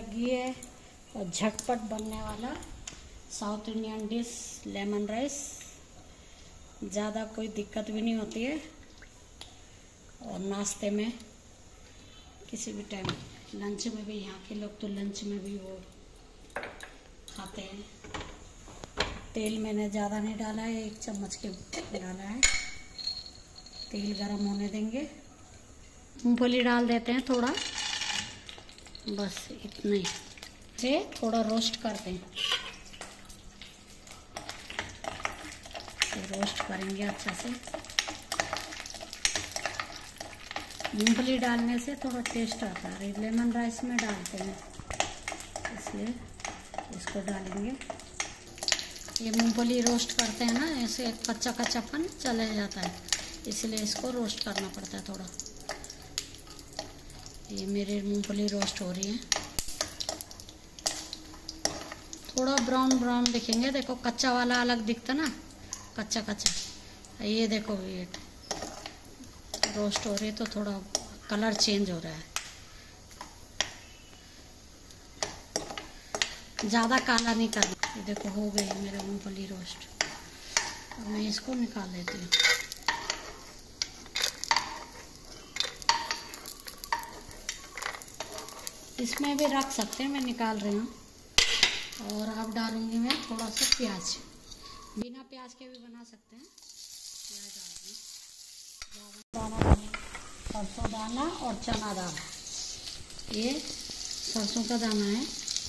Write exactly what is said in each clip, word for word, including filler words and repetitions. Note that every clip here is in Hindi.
लगी है और झटपट बनने वाला south Indian dish lemon rice. ज़्यादा कोई दिक्कत भी नहीं होती है और नाश्ते में किसी भी टाइम, लंच में भी, यहाँ के लोग तो लंच में भी वो खाते हैं। तेल मैंने ज़्यादा नहीं डाला है, एक चम्मच के डाला है। तेल गरम होने देंगे, मूंगफली डाल देते हैं थोड़ा, बस इतना ही, से थोड़ा रोस्ट करते हैं। तो रोस्ट करेंगे अच्छा से। मूंगफली डालने से थोड़ा टेस्ट आता है, लेमन राइस में डालते हैं इसलिए इसको डालेंगे। ये मूंगफली रोस्ट करते हैं ना, ऐसे कच्चा कच्चापन चले जाता है, इसलिए इसको रोस्ट करना पड़ता है थोड़ा। ये मेरे मूंगफली रोस्ट हो रही है, थोड़ा ब्राउन ब्राउन दिखेंगे। देखो कच्चा वाला अलग दिखता ना, कच्चा कच्चा। ये देखो ये रोस्ट हो रही है तो थोड़ा कलर चेंज हो रहा है, ज़्यादा काला नहीं करना। ये देखो हो गई मेरा मूंगफली रोस्ट। अब मैं इसको निकाल लेती हूँ। इसमें भी रख सकते हैं, मैं निकाल रही हूँ। और अब डालूंगी मैं थोड़ा सा प्याज, बिना प्याज के भी बना सकते हैं। प्याज डाल दूँ, दाना, सरसों दाना और चना दाना। ये सरसों का दाना है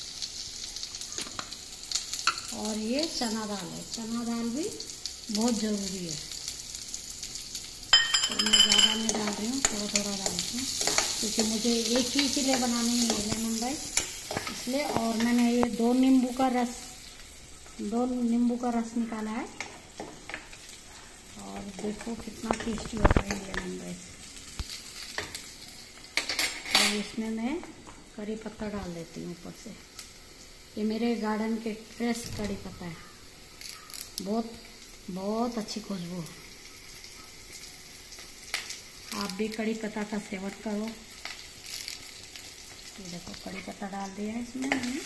और ये चना दाल है। चना दाल भी बहुत ज़रूरी है, तो मैं ज़्यादा नहीं डाल रही हूँ, थोड़ा थोड़ा डालती हूँ, क्योंकि मुझे एक ही के लिए बनानी है लेमन राइस इसलिए। और मैंने ये दो नींबू का रस दो नींबू का रस निकाला है और देखो कितना टेस्टी होता है लेमन राइस। और इसमें मैं करी पत्ता डाल देती हूँ ऊपर से। ये मेरे गार्डन के फ्रेश कड़ी पत्ता है, बहुत बहुत अच्छी खुशबू। आप भी कड़ी पत्ता का सेवन करो। ये देखो कड़ी पत्ता डाल दिया है इसमें मैंने।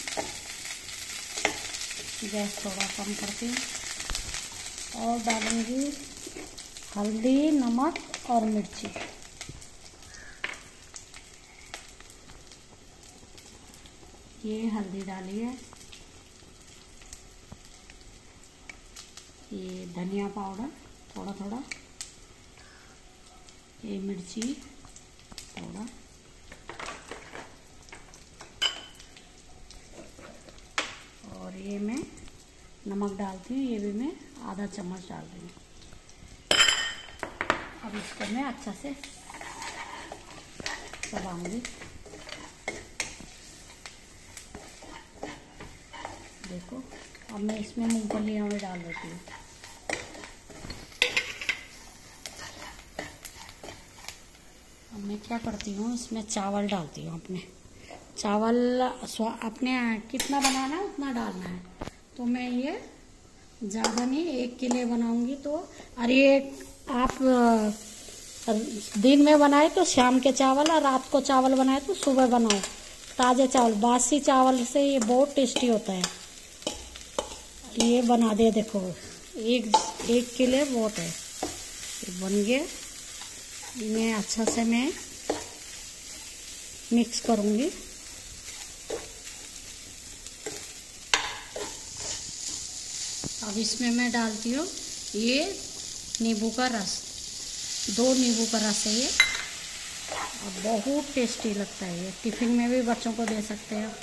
गैस थोड़ा कम करती हूँ और डालूंगी हल्दी, नमक और मिर्ची। ये हल्दी डाली है, ये धनिया पाउडर थोड़ा थोड़ा, ये मिर्ची थोड़ा, और ये मैं नमक डालती हूँ, ये भी मैं आधा चम्मच डाल रही हूँ। अब इसको मैं अच्छा से चलाऊंगी। देखो अब मैं इसमें मूंगफली में डाल देती हूँ। अब मैं क्या करती हूँ, इसमें चावल डालती हूँ। अपने चावल अपने कितना बनाना है उतना डालना है। तो मैं ये ज़्यादा नहीं, एक के लिए बनाऊंगी। तो अरे आप दिन में बनाए तो शाम के चावल, और रात को चावल बनाए तो सुबह बनाओ। ताज़े चावल, बासी चावल से ये बहुत टेस्टी होता है। ये बना दे, देखो एक एक के लिए बहुत है। ये बन गया, मैं अच्छा से मैं मिक्स करूंगी। अब इसमें मैं डालती हूँ ये नींबू का रस, दो नींबू का रस है ये, और बहुत टेस्टी लगता है। ये टिफिन में भी बच्चों को दे सकते हैं।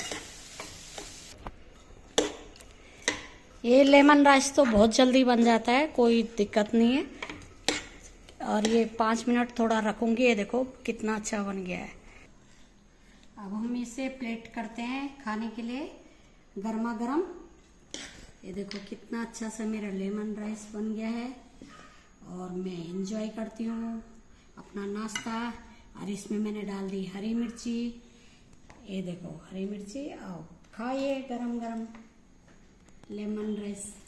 ये लेमन राइस तो बहुत जल्दी बन जाता है, कोई दिक्कत नहीं है। और ये पाँच मिनट थोड़ा रखूंगी। ये देखो कितना अच्छा बन गया है। अब हम इसे प्लेट करते हैं खाने के लिए, गर्मा गर्म। ये देखो कितना अच्छा सा मेरा लेमन राइस बन गया है और मैं एंजॉय करती हूँ अपना नाश्ता। और इसमें मैंने डाल दी हरी मिर्ची। ये देखो हरी मिर्ची, और खाइए गरम गरम लेमन राइस।